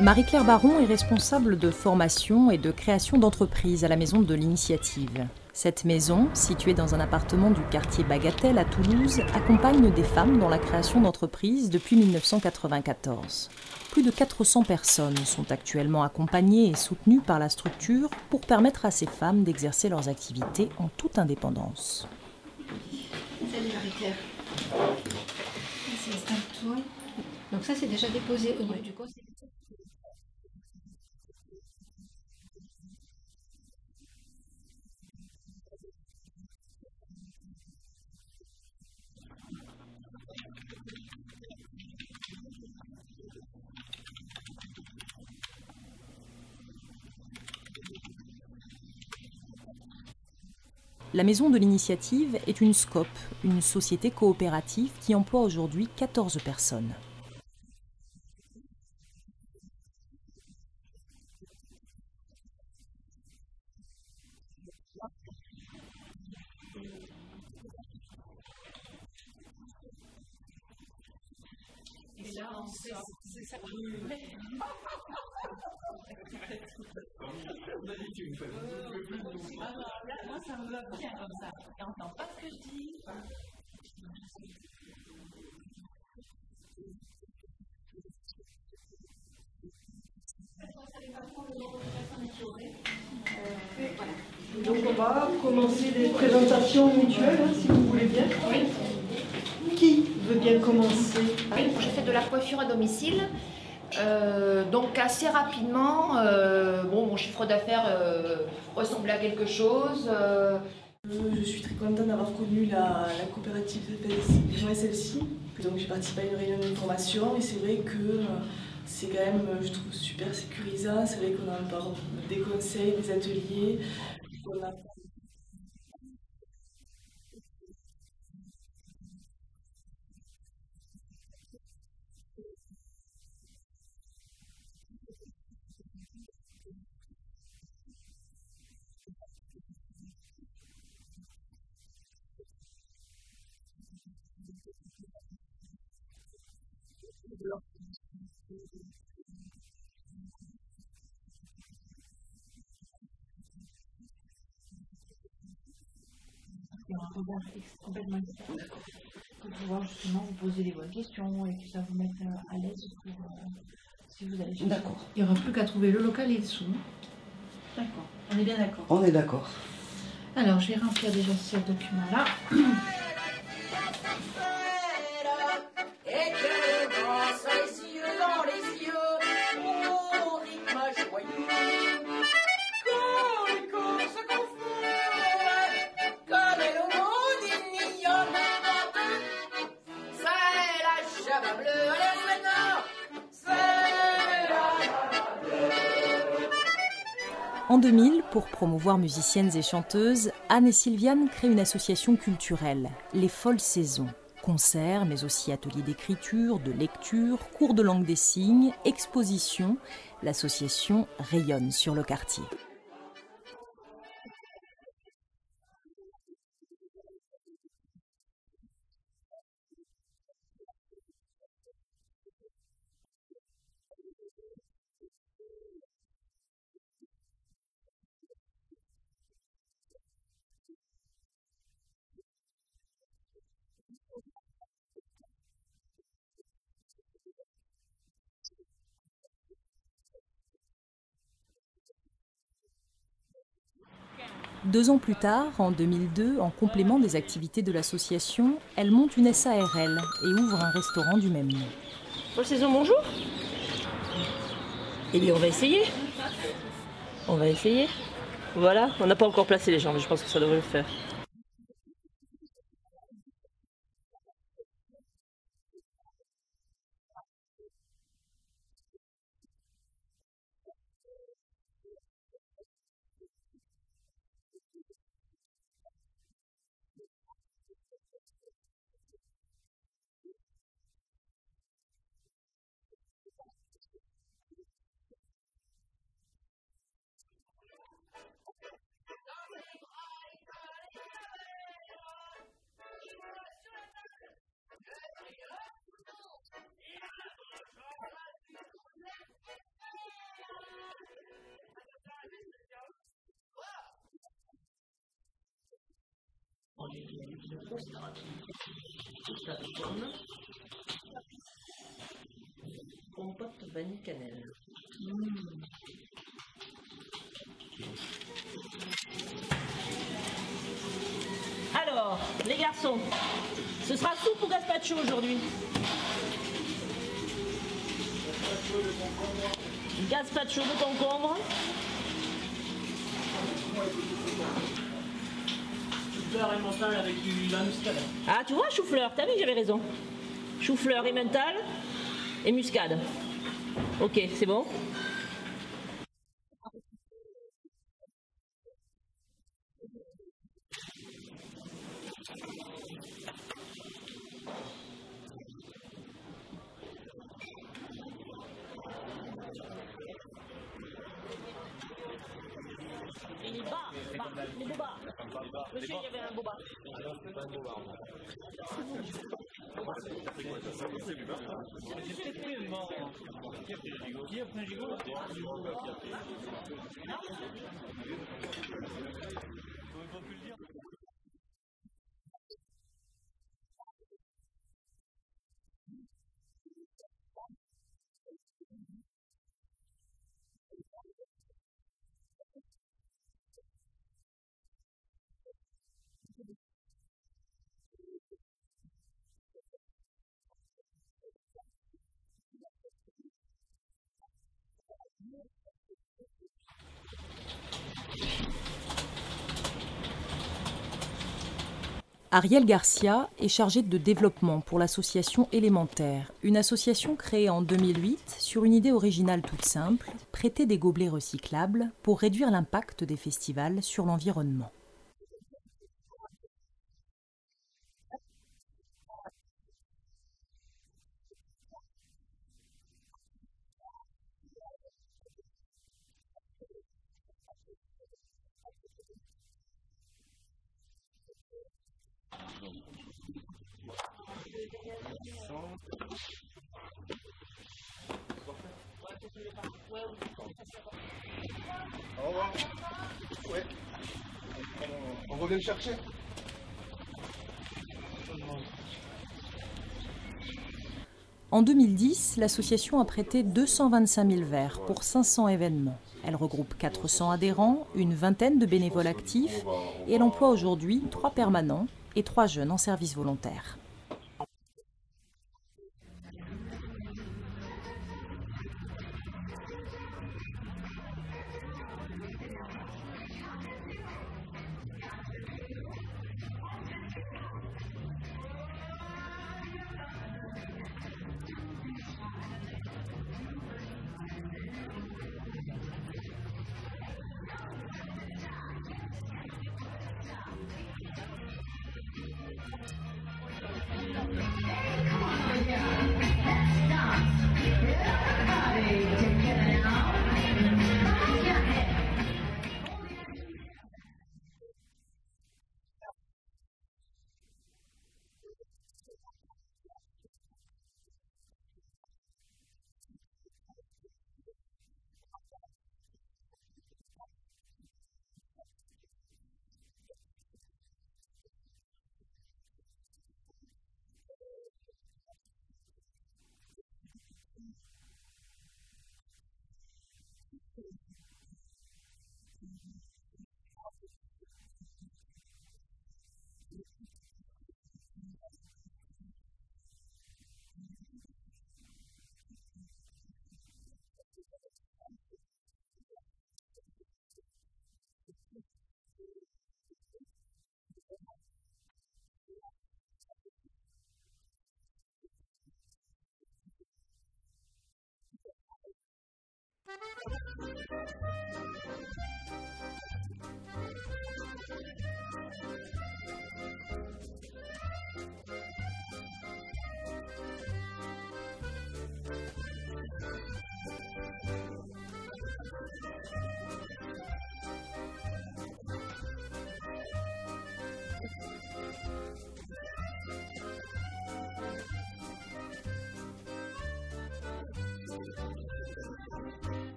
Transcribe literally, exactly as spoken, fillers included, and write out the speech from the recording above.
Marie-Claire Baron est responsable de formation et de création d'entreprises à la Maison de l'Initiative. Cette maison, située dans un appartement du quartier Bagatelle à Toulouse, accompagne des femmes dans la création d'entreprises depuis mille neuf cent quatre-vingt-quatorze. Plus de quatre cents personnes sont actuellement accompagnées et soutenues par la structure pour permettre à ces femmes d'exercer leurs activités en toute indépendance. Salut Marie-Claire. Vas-y, installe-toi. Donc ça, c'est déjà déposé au niveau du conseil. La Maison de l'Initiative est une SCOP, une société coopérative qui emploie aujourd'hui quatorze personnes. Et là, on sait, c'est ça. Alors là, moi, ça me va bien comme ça. Et on n'entend pas ce que je dis. Donc on va commencer les présentations mutuelles, hein, si vous voulez bien. Oui. Qui veut bien commencer? Oui, je fais de la coiffure à domicile. Euh, donc assez rapidement, euh, bon, mon chiffre d'affaires euh, ressemblait à quelque chose. Euh, Euh, je suis très contente d'avoir connu la, la coopérative de celle-ci. Donc j'ai participé à une réunion d'information et c'est vrai que euh, c'est quand même, je trouve, super sécurisant. C'est vrai qu'on a encore des conseils, des ateliers. On a... Il y a un regard complètement différent. Pour pouvoir justement vous poser les bonnes questions et que ça vous mette à l'aise pour euh, si vous allez chercher. D'accord. Il n'y aura plus qu'à trouver le local et le sous. D'accord. On est bien d'accord. On est d'accord. Alors, je vais remplir déjà ce document-là. En deux mille, pour promouvoir musiciennes et chanteuses, Anne et Sylviane créent une association culturelle, les Folles Saisons. Concerts, mais aussi ateliers d'écriture, de lecture, cours de langue des signes, expositions. L'association rayonne sur le quartier. Deux ans plus tard, en deux mille deux, en complément des activités de l'association, elle monte une S A R L et ouvre un restaurant du même nom. Folles Saisons, bonjour. Eh bien, on va essayer. On va essayer. Voilà, on n'a pas encore placé les gens, mais je pense que ça devrait le faire. Compote vanille cannelle. Mmh. Alors, les garçons, ce sera soupe ou gazpacho aujourd'hui? Gazpacho de concombre. Chou-fleur et mental avec du la muscade. Ah, tu vois, chou-fleur, t'as vu, j'avais raison. Chou-fleur et mental et muscade. Ok, c'est bon. Il est bas, bas, il est boba. Monsieur, il y avait un boba. Ariel Garcia est chargée de développement pour l'association Élémentaire, une association créée en deux mille huit sur une idée originale toute simple, prêter des gobelets recyclables pour réduire l'impact des festivals sur l'environnement. Au revoir. Ouais. On revient le chercher. En deux mille dix, l'association a prêté deux cent vingt-cinq mille verres pour cinq cents événements. Elle regroupe quatre cents adhérents, une vingtaine de bénévoles actifs et elle emploie aujourd'hui trois permanents et trois jeunes en service volontaire.